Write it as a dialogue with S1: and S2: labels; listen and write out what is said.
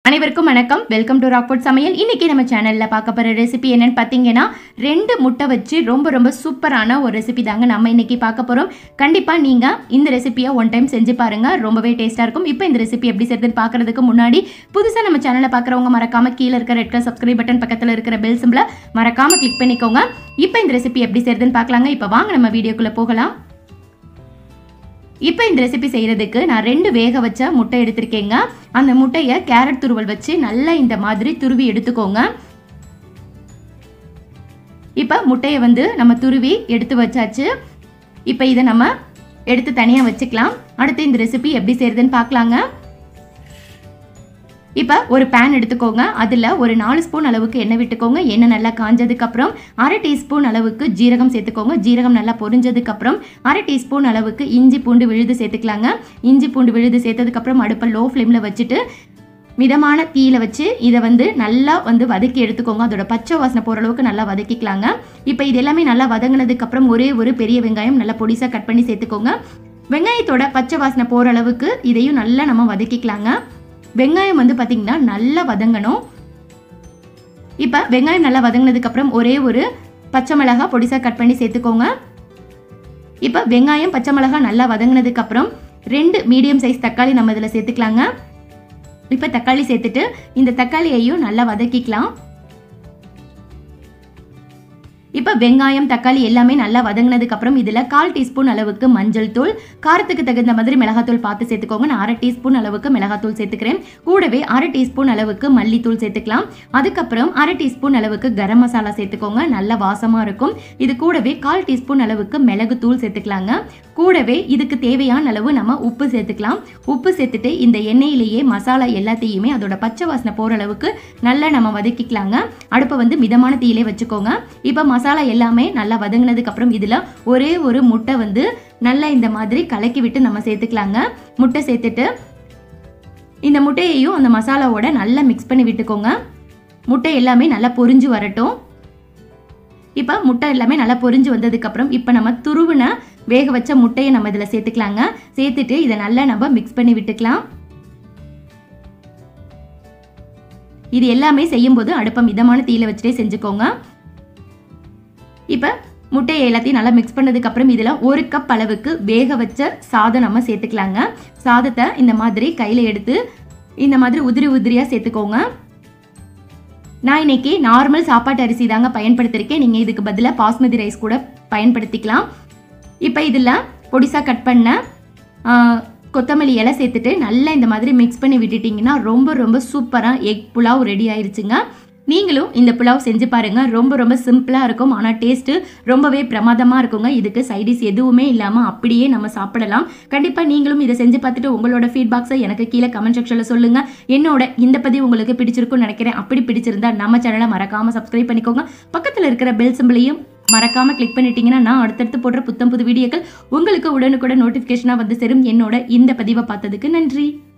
S1: அனைவருக்கும் வணக்கம். Welcome to Rockfort சமையல். இன்னைக்கு நம்ம சேனல்ல பார்க்க போற ரெசிபி என்னன்னு பார்த்தீங்கன்னா 2 முட்டை வச்சு ரொம்ப சூப்பரான ஒரு ரெசிபி தாங்க நம்ம இன்னைக்கு பார்க்க போறோம். கண்டிப்பா நீங்க இந்த ரெசிபியை ஒன் டைம் செஞ்சு பாருங்க, ரொம்பவே டேஸ்டா இருக்கும். இப்போ இந்த ரெசிபி எப்படி செய்யறதுன்னு பார்க்கிறதுக்கு முன்னாடி புதுசா நம்ம சேனலை பார்க்குறவங்க மறக்காம கீழே இருக்கிற ரெட் கலர் சப்ஸ்கிரைப் பட்டன் பக்கத்துல இருக்கிற பெல் சிம்பலை மறக்காம கிளிக் பண்ணிக்கோங்க. இப்போ இந்த ரெசிபி எப்படி செய்யறதுன்னு பார்க்கலாங்க. இப்போ வாங்க நம்ம வீடியோக்குள்ள போகலாம். இப்போ இந்த ரெசிபி செய்யறதுக்கு நான் 2 வேக வச்ச முட்டை எடுத்திருக்கேங்க. அந்த முட்டையை கேரட் துருவல் வச்சு நல்லா இந்த மாதிரி துருவி எடுத்துக்கோங்க. இப்போ முட்டையை நம்ம துருவி எடுத்து வச்சாச்சு. இப்போ இதை நம்ம எடுத்து தனியாக வச்சுக்கலாம். அடுத்து இந்த ரெசிபி எப்படி செய்யறதுன்னு பார்க்கலாங்க. இப்போ ஒரு பேன் எடுத்துக்கோங்க. அதில் ஒரு 4 ஸ்பூன் அளவுக்கு எண்ணெய் விட்டுக்கோங்க. எண்ணெய் நல்லா காஞ்சதுக்கப்புறம் 1/2 டீஸ்பூன் அளவுக்கு ஜீரகம் சேர்த்துக்கோங்க. ஜீரகம் நல்லா பொரிஞ்சதுக்கப்புறம் 1/2 டீஸ்பூன் அளவுக்கு இஞ்சி பூண்டு விழுது சேர்த்துக்கலாங்க. இஞ்சி பூண்டு விழுது சேர்த்ததுக்கப்புறம் அடுப்பை லோ ஃப்ளேமில் வச்சுட்டு மிதமான தீயில வச்சு இதை நல்லா வதக்கி எடுத்துக்கோங்க. அதோட பச்சை வாசனை போகிற அளவுக்கு நல்லா வதக்கிக்கலாங்க. இப்போ இது எல்லாமே நல்லா வதங்கினதுக்கப்புறம் ஒரே ஒரு பெரிய வெங்காயம் நல்லா பொடிசாக கட் பண்ணி சேர்த்துக்கோங்க. வெங்காயத்தோட பச்சை வாசனை போகிற அளவுக்கு இதையும் நல்லா நம்ம வதக்கிக்கலாங்க. வெங்காயம் பார்த்தீங்கன்னா நல்லா வதங்கணும். இப்போ வெங்காயம் நல்லா வதங்கினதுக்கப்புறம் ஒரே ஒரு பச்சை மிளகாய் பொடிசாக கட் பண்ணி சேர்த்துக்கோங்க. இப்போ வெங்காயம் பச்சை மிளகாய் நல்லா வதங்கினதுக்கப்புறம் 2 மீடியம் சைஸ் தக்காளி நம்ம இதில் சேர்த்துக்கலாங்க. இப்போ தக்காளி சேர்த்துட்டு இந்த தக்காளியையும் நல்லா வதக்கிக்கலாம். இப்போ வெங்காயம் தக்காளி எல்லாமே நல்லா வதங்கினதுக்கப்புறம் இதில் 1/4 டீஸ்பூன் அளவுக்கு மஞ்சள் தூள், காரத்துக்கு தகுந்த மாதிரி மிளகாத்தூள் பார்த்து சேர்த்துக்கோங்க. நான் 1/2 டீஸ்பூன் அளவுக்கு மிளகாத்தூள் சேர்த்துக்கிறேன். கூடவே 1/2 டீஸ்பூன் அளவுக்கு மல்லித்தூள் சேர்த்துக்கலாம். அதுக்கப்புறம் 1/2 டீஸ்பூன் அளவுக்கு கரம் மசாலா சேர்த்துக்கோங்க, நல்ல வாசமாக இருக்கும். இது கூடவே 1/4 டீஸ்பூன் அளவுக்கு மிளகு தூள் சேர்த்துக்கலாங்க. கூடவே இதுக்கு தேவையான அளவு நம்ம உப்பு சேர்த்துக்கலாம். உப்பு சேர்த்துட்டு இந்த எண்ணெயிலேயே மசாலா எல்லாத்தையுமே அதோட பச்சை வாசனை போகிற அளவுக்கு நல்லா நம்ம வதக்கிக்கலாங்க. அடுப்பை மிதமான தீயிலே வச்சுக்கோங்க. இப்போ மசாலா எல்லாமே நல்லா வதங்கினதுக்கு அப்புறம் இதுல ஒரே ஒரு முட்டை நல்லா இந்த மாதிரி கலக்கி விட்டு நம்ம சேர்த்துக்கலாங்க. முட்டை சேர்த்துட்டு இந்த முட்டையையும் அந்த மசாலாவோட நல்லா மிக்ஸ் பண்ணி விட்டுக்கோங்க. முட்டை எல்லாமே நல்லா பொரிஞ்சு வரட்டும். இப்போ முட்டை எல்லாமே நல்லா பொரிஞ்சு வந்ததுக்கு அப்புறம் இப்போ நம்ம துருவின வேக வச்ச முட்டையை நம்ம இதில் சேர்த்துக்கலாங்க. சேர்த்துட்டு இதை நல்லா நம்ம மிக்ஸ் பண்ணி விட்டுக்கலாம். இது எல்லாமே செய்யும்போது அடுப்பை மிதமான தீயில வச்சுட்டே செஞ்சுக்கோங்க. இப்போ முட்டையை எல்லாத்தையும் நல்லா மிக்ஸ் பண்ணதுக்கப்புறம் இதில் 1 கப் அளவுக்கு வேக வச்ச சாதம் நம்ம சேர்த்துக்கலாங்க. சாதத்தை இந்த மாதிரி கையில் எடுத்து இந்த மாதிரி உதிரியாக சேர்த்துக்கோங்க. நான் இன்னைக்கு நார்மல் சாப்பாட்டு அரிசி தாங்க பயன்படுத்தியிருக்கேன். நீங்கள் இதுக்கு பதிலாக பாஸ்மதி ரைஸ் கூட பயன்படுத்திக்கலாம். இப்போ இதில் பொடிசாக கட் பண்ண கொத்தமல்லி இலை சேர்த்துட்டு நல்லா இந்த மாதிரி மிக்ஸ் பண்ணி விட்டுட்டிங்கன்னா ரொம்ப சூப்பராக எக் புலாவ் ரெடி ஆயிடுச்சுங்க. நீங்களும் இந்த புலாவ் செஞ்சு பாருங்க. ரொம்ப சிம்பிளாக இருக்கும், ஆனால் டேஸ்ட்டு ரொம்பவே பிரமாதமாக இருக்குங்க. இதுக்கு சைடிஷ் எதுவுமே இல்லாமல் அப்படியே நம்ம சாப்பிடலாம். கண்டிப்பாக நீங்களும் இதை செஞ்சு பார்த்துட்டு உங்களோட ஃபீட்பேக்ஸை எனக்கு கீழே கமெண்ட் செக்ஷனில் சொல்லுங்கள். என்னோட இந்த பதிவு உங்களுக்கு பிடிச்சிருக்குன்னு நினைக்கிறேன். அப்படி பிடிச்சிருந்தா நம்ம சேனலை மறக்காமல் சப்ஸ்கிரைப் பண்ணிக்கோங்க. பக்கத்தில் இருக்கிற பெல் சிம்பிளையும் மறக்காமல் கிளிக் பண்ணிட்டீங்கன்னா நான் அடுத்தடுத்து போடுற புத்தம் புது வீடியோக்கள் உங்களுக்கு உடனுக்குடன் நோட்டிஃபிகேஷனாக சேரும். என்னோட இந்த பதிவை பார்த்ததுக்கு நன்றி.